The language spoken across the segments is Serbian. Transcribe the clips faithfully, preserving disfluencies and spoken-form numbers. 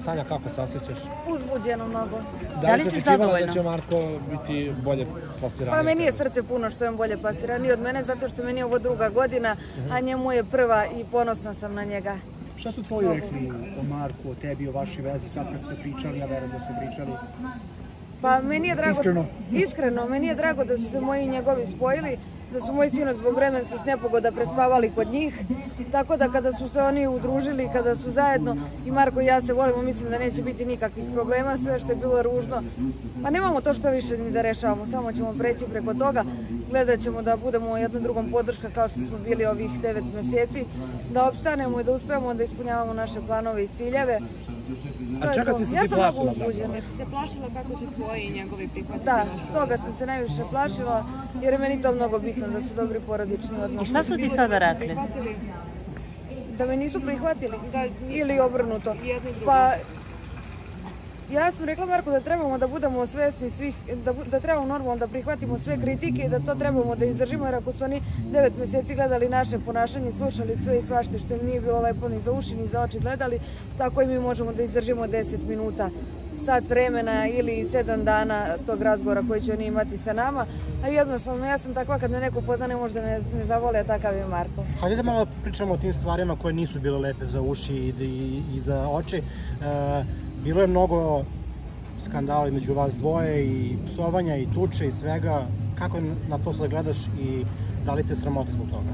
Sanja, kako se osjećaš? Uzbuđeno mnogo. Da li si očekivala da će Marko biti bolje plasiraniji? Pa meni je srce puno što je on bolje plasiraniji od mene, zato što meni je ovo druga godina, a njemu je prva i ponosna sam na njega. Šta su tvoji rekli o Marku, o tebi, o vašoj vezi sad kad ste pričali, ja verujem da ste pričali? Pa meni je drago... Iskreno? Iskreno, meni je drago da su se moji i njegovi spojili, da su moji sinoć zbog vremenskih nepogoda prespavali kod njih, tako da kada su se oni udružili, kada su zajedno i Marko i ja se volimo, mislim da neće biti nikakvih problema, sve što je bilo ružno. Pa nemamo to što više ni da rešavamo, samo ćemo preći preko toga, gledat ćemo da budemo jednom drugom podrška kao što smo bili ovih devet meseci, da opstanemo i da uspemo da ispunjavamo naše planove i ciljeve. A čega si se ti plašila? Ja sam mnogo uzbuđena. Se plašila kako će tvoji i njegovi prihvatiti? Da, toga sam se najviše plašila, jer je meni to mnogo bitno da su dobri porodični odnosi. I šta su ti sada rekli? Da me nisu prihvatili ili obrnuto. Pa ja sam rekla Marku da trebamo da budemo svesni svih, da, da trebamo normalno da prihvatimo sve kritike i da to trebamo da izdržimo, jer ako su oni devet meseci gledali naše ponašanje, slušali sve i svašta što im nije bilo lepo ni za uši ni za oči gledali, tako i mi možemo da izdržimo deset minuta, sat vremena ili sedam dana tog razgovora koji će oni imati sa nama, a jednostavno ja sam takva kad me neko pozna ne možda ne, ne zavoli, a takav je Marko. Hajde da malo pričamo o tim stvarima koje nisu bile lepe za uši i, i, i za oči. E, Bilo je mnogo skandala između vas dvoje i psovanja i tuče i svega. Kako na to sad gledaš i da li te sramota zbog toga?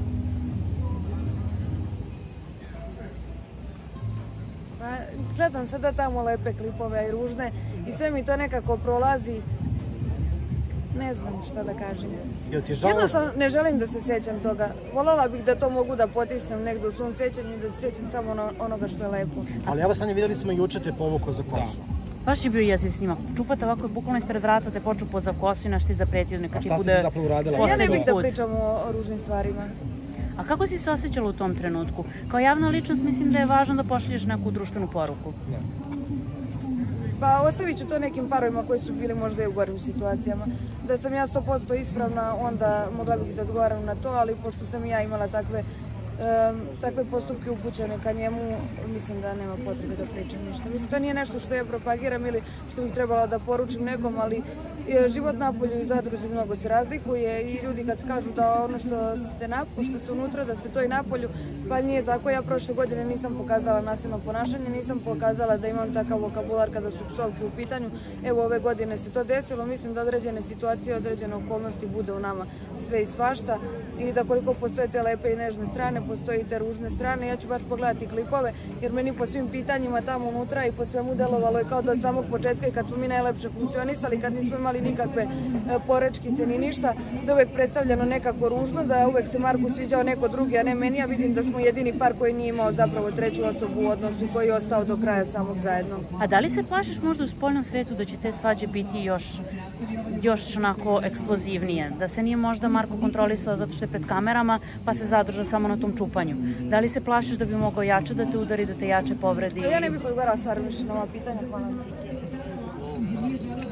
Pa, gledam sada tamo lepe klipove i ružne i sve mi to nekako prolazi. Ne znam šta da kažem. Jednostavno ne želim da se sećam toga. Voljela bih da to mogu da potisnem negde u svom sećanju i da se sećam samo onoga što je lepo. Ali evo Sanja, videli smo juče te povukao za kosu. Baš je bio jeziv snimak. Čupate ovako bukvalno ispred vrata, te počupo za kosu i naš ti zapretio neka ti bude... A šta si zapravo uradila? Ja ne bih da pričam o ružnim stvarima. A kako si se osjećala u tom trenutku? Kao javna ličnost mislim da je važno da pošalješ neku društvenu poruku. Pa ostavit ću to nekim parovima koji su bili možda i u gorim situacijama. Da sam ja sto posto ispravna, onda mogla bih da odgovaram na to, ali pošto sam ja imala takve, um, takve postupke upućene ka njemu, mislim da nema potrebe da pričam ništa. Mislim, to nije nešto što ja propagiram ili što bih trebala da poručim nekom, ali život napolju i zadruzi mnogo se razlikuje i ljudi kad kažu da ono što ste napolju, što ste unutra, da ste to i napolju, pa nije tako. Ja prošle godine nisam pokazala nasilno ponašanje, nisam pokazala da imam takav vokabular kada su psovke u pitanju. Evo, ove godine se to desilo, mislim da određene situacije, određene okolnosti bude u nama sve i svašta i da koliko postoje te lepe i nežne strane, postoje i te ružne strane. Ja ću baš pogledati klipove, jer meni po svim pitanjima tamo unutra i po svemu delovalo je kao da od samog početka i kad smo mi najlepše funkcionisali, kad nismo imali nikakve porečkice ni ništa, da uvek predstavljeno nekako ružno, da uvek se Marku sviđao neko drugi, a ne meni. Ja vidim da smo jedini par koji nije imao zapravo treću osobu u odnosu i koji je ostao do kraja samog zajedno. A da li se plašiš možda u spoljnom svetu da će te svađe biti još, još onako eksplozivnije? Da se nije možda Marko kontrolisao zato što je pred kamerama pa se zadržao samo na tom čupanju? Da li se plašiš da bi mogao jače da te udari, da te jače povredi? Ja ne bih odgovarala stvarno više na ova pitanja. Hvala.